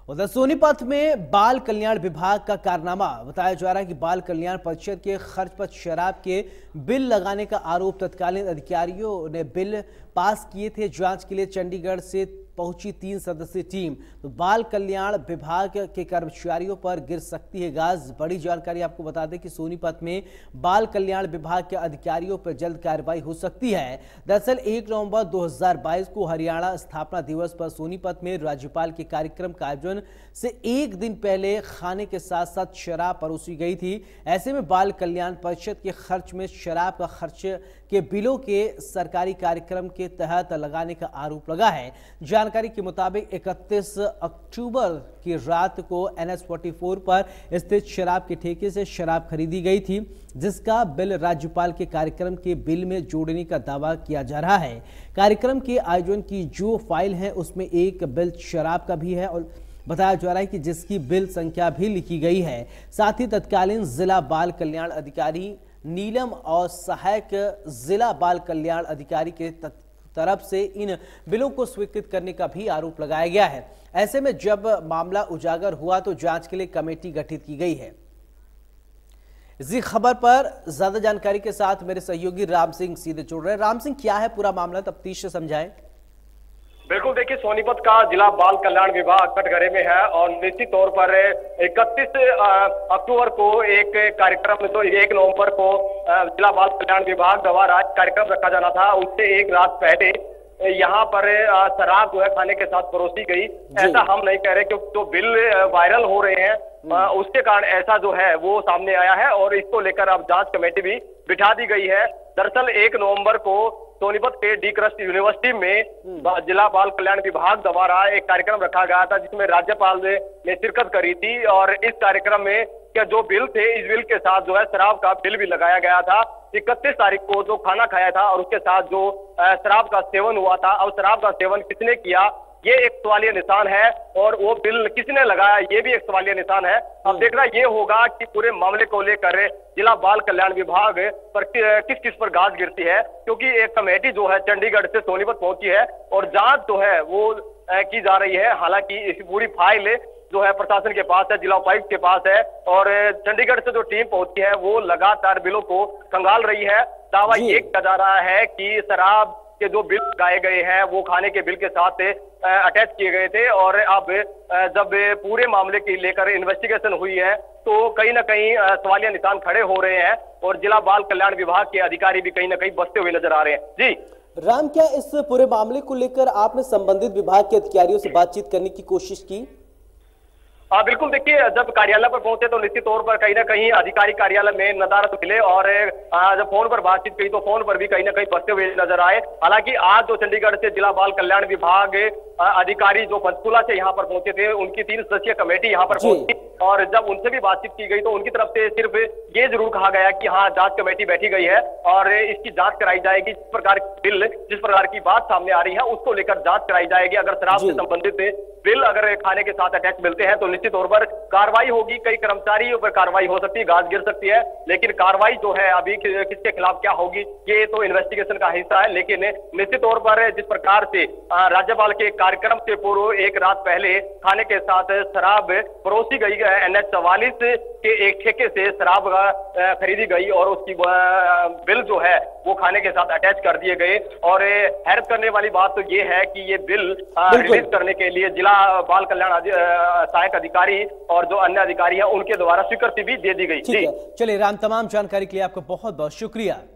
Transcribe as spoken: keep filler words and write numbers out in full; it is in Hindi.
उधर सोनीपत में बाल कल्याण विभाग का कारनामा बताया जा रहा है कि बाल कल्याण परिषद के खर्च पर शराब के बिल लगाने का आरोप तत्कालीन अधिकारियों ने बिल पास किए थे। जांच के लिए चंडीगढ़ से पहुंची तीन सदस्यीय टीम तो बाल कल्याण विभाग के कर्मचारियों पर गिर सकती है गाज। बड़ी जानकारी आपको बता दें कि सोनीपत में बाल कल्याण विभाग के अधिकारियों पर जल्द कार्रवाई हो सकती है। दरअसल एक नवंबर दो हज़ार बाईस को हरियाणा स्थापना दिवस पर सोनीपत में राज्यपाल के कार्यक्रम का आयोजन से एक दिन पहले खाने के साथ साथ शराब परोसी गई थी। ऐसे में बाल कल्याण परिषद के खर्च में शराब का खर्च के बिलों के सरकारी कार्यक्रम के तहत लगाने का आरोप लगा है। जानकारी के मुताबिक इकतीस अक्टूबर की रात को एन एच चौवालीस पर स्थित शराब के ठेके से शराब खरीदी गई थी, जिसका बिल राज्यपाल के कार्यक्रम के बिल में जोड़ने का दावा किया जा रहा है। कार्यक्रम के आयोजन की जो फाइल है उसमें एक बिल शराब का भी है और बताया जा रहा है कि जिसकी बिल संख्या भी लिखी गई है। साथ ही तत्कालीन जिला बाल कल्याण अधिकारी नीलम और सहायक जिला बाल कल्याण अधिकारी के तरफ से इन बिलों को स्वीकृत करने का भी आरोप लगाया गया है। ऐसे में जब मामला उजागर हुआ तो जांच के लिए कमेटी गठित की गई है। इसी खबर पर ज्यादा जानकारी के साथ मेरे सहयोगी राम सिंह सीधे जुड़ रहे हैं। राम सिंह, क्या है पूरा मामला, तफ्तीश से समझाएं। बिल्कुल, देखिए सोनीपत का जिला बाल कल्याण विभाग कटघरे में है और निश्चित तौर पर इकतीस अक्टूबर को एक कार्यक्रम तो एक नवंबर को जिला बाल कल्याण विभाग द्वारा कार्यक्रम रखा जाना था। उससे एक रात पहले यहाँ पर शराब जो है खाने के साथ परोसी गई। ऐसा हम नहीं कह रहे क्योंकि तो बिल वायरल हो रहे हैं, उसके कारण ऐसा जो है वो सामने आया है और इसको लेकर अब जांच कमेटी भी बिठा दी गई है। दरअसल एक नवंबर को सोनीपत के डी कृष्ण यूनिवर्सिटी में जिला बाल कल्याण विभाग द्वारा एक कार्यक्रम रखा गया था जिसमें राज्यपाल ने शिरकत करी थी और इस कार्यक्रम में क्या जो बिल थे, इस बिल के साथ जो है शराब का बिल भी लगाया गया था। इकतीस तारीख को जो खाना खाया था और उसके साथ जो शराब का सेवन हुआ था और शराब का सेवन किसने किया ये एक सवालिया निशान है और वो बिल किसने लगाया ये भी एक सवालिया निशान है। अब देखना ये होगा कि पूरे मामले को लेकर जिला बाल कल्याण विभाग पर किस किस पर गाज गिरती है, क्योंकि एक कमेटी जो है चंडीगढ़ से सोनीपत पहुंची है और जांच जो है वो की जा रही है। हालांकि इस पूरी फाइल जो है प्रशासन के पास है, जिला उपायुक्त के पास है और चंडीगढ़ से जो टीम पहुंची है वो लगातार बिलों को खंगाल रही है। दावा ये किया जा रहा है कि शराब के जो बिल लगाए गए हैं वो खाने के बिल के साथ अटैच किए गए थे और अब जब पूरे मामले की लेकर इन्वेस्टिगेशन हुई है तो कहीं ना कहीं सवालिया निशान खड़े हो रहे हैं और जिला बाल कल्याण विभाग के अधिकारी भी कहीं ना कहीं बसते हुए नजर आ रहे हैं। जी राम, क्या इस पूरे मामले को लेकर आपने संबंधित विभाग के अधिकारियों से बातचीत करने की कोशिश की? हाँ बिल्कुल, देखिए जब कार्यालय पर पहुंचे तो निश्चित तौर पर कहीं ना कहीं अधिकारी कार्यालय में नदारत मिले और जब फोन पर बातचीत की तो फोन पर भी कहीं ना कहीं बसते हुए नजर आए। हालांकि आज जो चंडीगढ़ से जिला बाल कल्याण विभाग अधिकारी जो पंचकूला से यहाँ पर पहुंचे थे उनकी तीन सदस्यीय कमेटी यहाँ पर पहुंची और जब उनसे भी बातचीत की गई तो उनकी तरफ से सिर्फ ये जरूर कहा गया कि हाँ जांच कमेटी बैठी गई है और इसकी जांच कराई जाएगी। जिस प्रकार की बिल जिस प्रकार की बात सामने आ रही है उसको लेकर जांच कराई जाएगी। अगर शराब से संबंधित बिल अगर खाने के साथ अटैच मिलते हैं तो निश्चित तौर पर कार्रवाई होगी। कई कर्मचारियों पर कार्रवाई हो सकती है, गाज गिर सकती है, लेकिन कार्रवाई जो है अभी किसके खिलाफ क्या होगी ये तो इन्वेस्टिगेशन का हिस्सा है। लेकिन निश्चित तौर पर जिस प्रकार से राज्यपाल के कार्यक्रम से पूर्व एक रात पहले खाने के साथ शराब परोसी गई एन एच चौवालीस के एक ठेके से शराब खरीदी गई और उसकी बिल जो है वो खाने के साथ अटैच कर दिए गए। और हैरत करने वाली बात तो ये है कि ये बिल रिलीज करने के लिए जिला बाल कल्याण सहायक अधिकारी और जो अन्य अधिकारी है उनके द्वारा स्वीकृति भी दे दी गई। चलिए राम, तमाम जानकारी के लिए आपका बहुत बहुत शुक्रिया।